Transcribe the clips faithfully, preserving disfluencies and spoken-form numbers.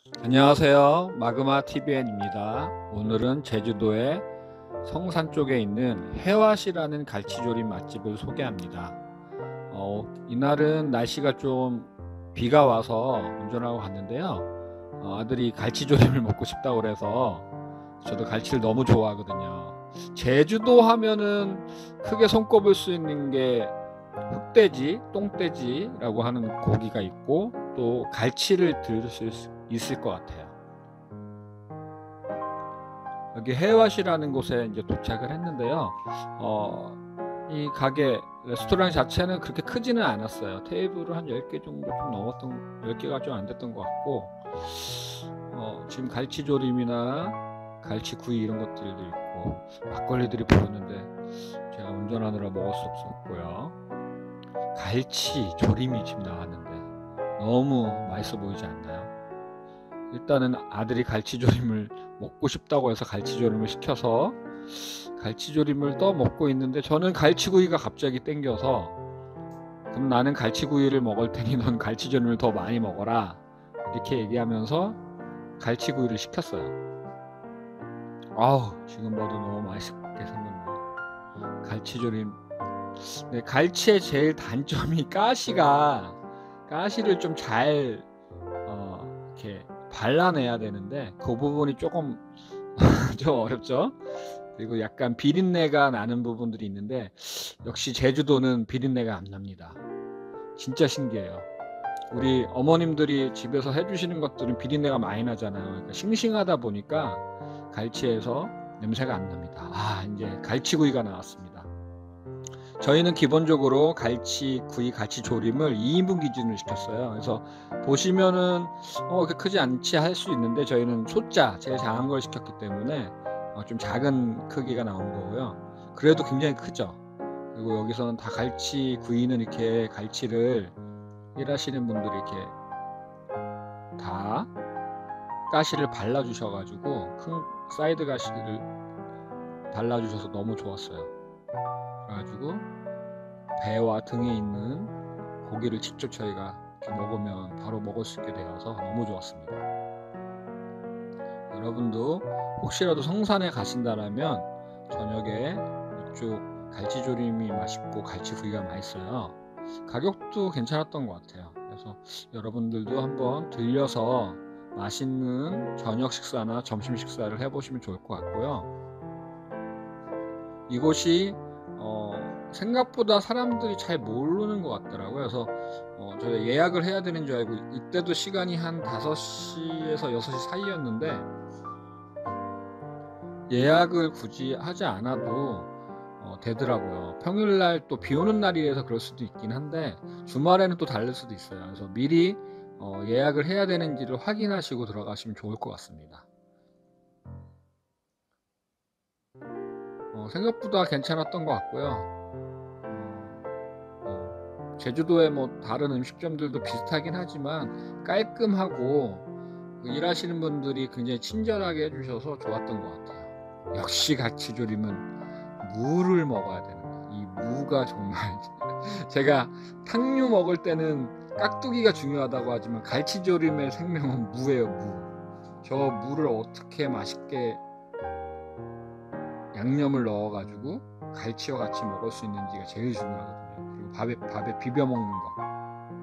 안녕하세요. 마그마 티비엔입니다. 오늘은 제주도의 성산 쪽에 있는 해화시라는 갈치조림 맛집을 소개합니다. 어, 이날은 날씨가 좀 비가 와서 운전하고 갔는데요. 어, 아들이 갈치조림을 먹고 싶다고 그래서 저도 갈치를 너무 좋아하거든요. 제주도 하면은 크게 손꼽을 수 있는 게 흑돼지, 똥돼지라고 하는 고기가 있고 또 갈치를 들으실 수 있을 것 같아요. 여기 해와시라는 곳에 이제 도착을 했는데요. 어, 이 가게 레스토랑 자체는 그렇게 크지는 않았어요. 테이블은 한 열 개 정도 좀 넘었던, 열 개가 좀 안 됐던 것 같고, 어, 지금 갈치조림이나 갈치구이 이런 것들도 있고, 막걸리들이 보였는데, 제가 운전하느라 먹을 수 없었고요. 갈치 조림이 지금 나왔는데, 너무 맛있어 보이지 않나요? 일단은 아들이 갈치조림을 먹고 싶다고 해서 갈치조림을 시켜서 갈치조림을 떠 먹고 있는데, 저는 갈치구이가 갑자기 땡겨서 그럼 나는 갈치구이를 먹을 테니 넌 갈치조림을 더 많이 먹어라 이렇게 얘기하면서 갈치구이를 시켰어요. 아우, 지금 봐도 너무 맛있게 생겼네요. 갈치조림. 네, 갈치의 제일 단점이 가시가 가시를 좀 잘 어, 이렇게 발라내야 되는데 그 부분이 조금 좀 어렵죠. 그리고 약간 비린내가 나는 부분들이 있는데 역시 제주도는 비린내가 안 납니다. 진짜 신기해요. 우리 어머님들이 집에서 해주시는 것들은 비린내가 많이 나잖아요. 그러니까 싱싱하다 보니까 갈치에서 냄새가 안 납니다. 아, 이제 갈치구이가 나왔습니다. 저희는 기본적으로 갈치구이, 갈치조림을 이 인분 기준으로 시켰어요. 그래서 보시면은 어, 그렇게 크지 않지 할 수 있는데 저희는 소자, 제일 작은 걸 시켰기 때문에 어, 좀 작은 크기가 나온 거고요. 그래도 굉장히 크죠. 그리고 여기서는 다 갈치구이는 이렇게 갈치를 일하시는 분들이 이렇게 다 가시를 발라주셔가지고 큰 사이드 가시를 발라주셔서 너무 좋았어요. 그래가지고 배와 등에 있는 고기를 직접 저희가 이렇게 먹으면 바로 먹을 수 있게 되어서 너무 좋았습니다. 여러분도 혹시라도 성산에 가신다면 저녁에 이쪽 갈치조림이 맛있고 갈치구이가 맛있어요. 가격도 괜찮았던 것 같아요. 그래서 여러분들도 한번 들려서 맛있는 저녁 식사나 점심 식사를 해보시면 좋을 것 같고요. 이곳이 어, 생각보다 사람들이 잘 모르는 것 같더라고요. 그래서 어, 저희가 예약을 해야 되는 줄 알고 이때도 시간이 한 다섯 시에서 여섯 시 사이였는데 예약을 굳이 하지 않아도 어, 되더라고요. 평일날 또 비 오는 날이라서 그럴 수도 있긴 한데 주말에는 또 다를 수도 있어요. 그래서 미리 어, 예약을 해야 되는지를 확인하시고 들어가시면 좋을 것 같습니다. 어, 생각보다 괜찮았던 것 같고요. 어, 제주도의 뭐 다른 음식점들도 비슷하긴 하지만 깔끔하고 그 일하시는 분들이 굉장히 친절하게 해주셔서 좋았던 것 같아요. 역시 갈치조림은 무를 먹어야 되는 거예요. 이 무가 정말 제가 탕류 먹을 때는 깍두기가 중요하다고 하지만 갈치조림의 생명은 무예요. 무. 저 무를 어떻게 맛있게 양념을 넣어가지고 갈치와 같이 먹을 수 있는지가 제일 중요하거든요. 그리고 밥에, 밥에 비벼 먹는 거.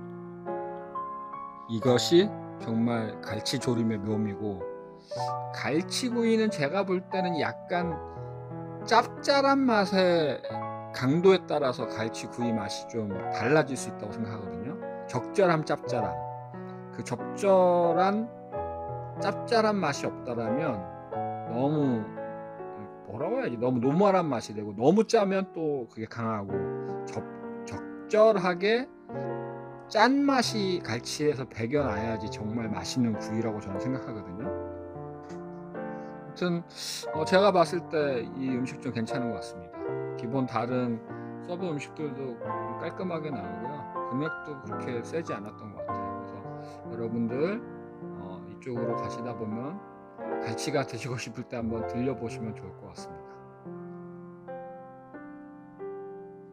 이것이 정말 갈치조림의 묘미고, 갈치구이는 제가 볼 때는 약간 짭짤한 맛의 강도에 따라서 갈치구이 맛이 좀 달라질 수 있다고 생각하거든요. 적절한 짭짤함. 그 적절한 짭짤한 맛이 없다라면 너무 뭐라고 해야지, 너무 노멀한 맛이 되고, 너무 짜면 또 그게 강하고, 적, 적절하게 짠 맛이 갈치에서 배겨나야지 정말 맛있는 구이라고 저는 생각하거든요. 아무튼 어, 제가 봤을 때 이 음식 좀 괜찮은 것 같습니다. 기본 다른 서브 음식들도 깔끔하게 나오고요. 금액도 그렇게 세지 않았던 것 같아요. 그래서 여러분들 어, 이쪽으로 가시다 보면 갈치가 드시고 싶을 때 한번 들려보시면 좋을 것 같습니다.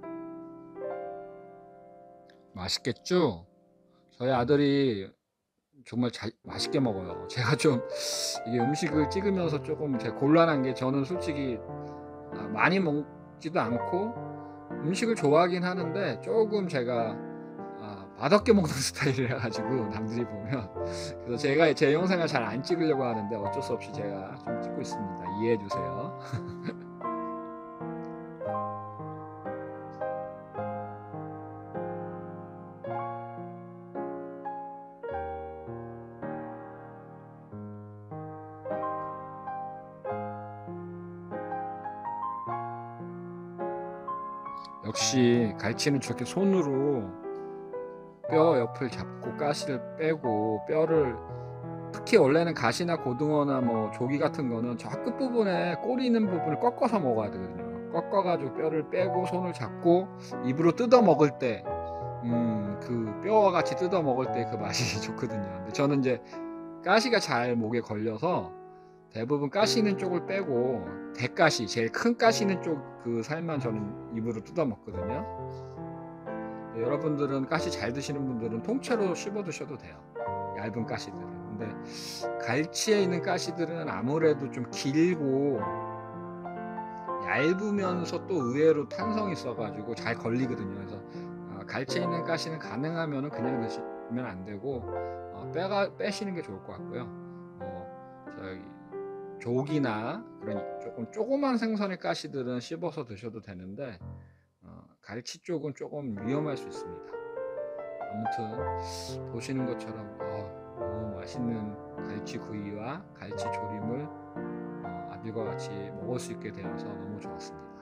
맛있겠죠? 저희 아들이 정말 잘 맛있게 먹어요. 제가 좀 이게 음식을 찍으면서 조금 제가 곤란한 게, 저는 솔직히 아 많이 먹지도 않고 음식을 좋아하긴 하는데 조금 제가 아 맛없게 먹는 스타일이라 가지고 남들이 보면, 그래서 제가 제 영상을 잘 안 찍으려고 하는데 어쩔 수 없이 제가 좀 찍고 있습니다. 이해해 주세요. 역시 갈치는 저렇게 손으로 뼈 옆을 잡고 가시를 빼고, 뼈를 특히 원래는 가시나 고등어나 뭐 조기 같은 거는 저 끝부분에 꼬리 있는 부분을 꺾어서 먹어야 되거든요. 꺾어 가지고 뼈를 빼고 손을 잡고 입으로 뜯어 먹을 때 음 그 뼈와 같이 뜯어 먹을 때 그 맛이 좋거든요. 근데 저는 인제 가시가 잘 목에 걸려서 대부분 가시 있는 쪽을 빼고 대가시, 제일 큰 가시 있는 쪽 그 살만 저는 입으로 뜯어 먹거든요. 네, 여러분들은 가시 잘 드시는 분들은 통째로 씹어 드셔도 돼요, 얇은 가시들은. 근데 갈치에 있는 가시들은 아무래도 좀 길고 얇으면서 또 의외로 탄성이 있어 가지고 잘 걸리거든요. 그래서 아 갈치에 있는 가시는 가능하면은 그냥 드시면 안 되고 어 빼가 빼시는 게 좋을 것 같고요. 뭐 저기 조기나 그런 쪼끔 조그만 생선의 가시들은 씹어서 드셔도 되는데 어 갈치 쪽은 쪼금 위험할 수 있습니다. 아무튼 보시는 것처럼 어 너무 맛있는 갈치구이와 갈치 조림을 어 아들과 같이 먹을 수 있게 되어서 너무 좋았습니다.